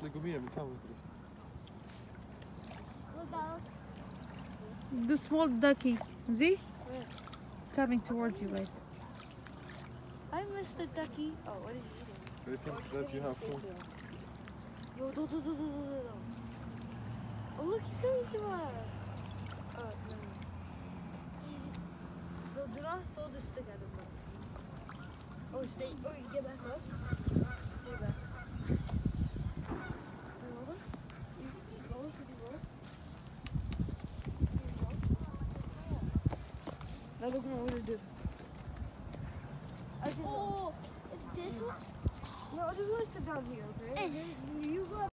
Lägg med min kamera. Look out. The small ducky. See? Where? Coming towards you guys. Hi, Mr. Ducky. Oh, what is he eating? They think that you have fun. Yo, do. Oh, look, he's coming to us. Oh, no. No, do not throw the stick at him, bro. Oh, stay. Oh, you get back up. Stay back. Hold on. You go to the road. Now look what I'm gonna do. Oh, this one? No, I just want to sit down here, okay? And you go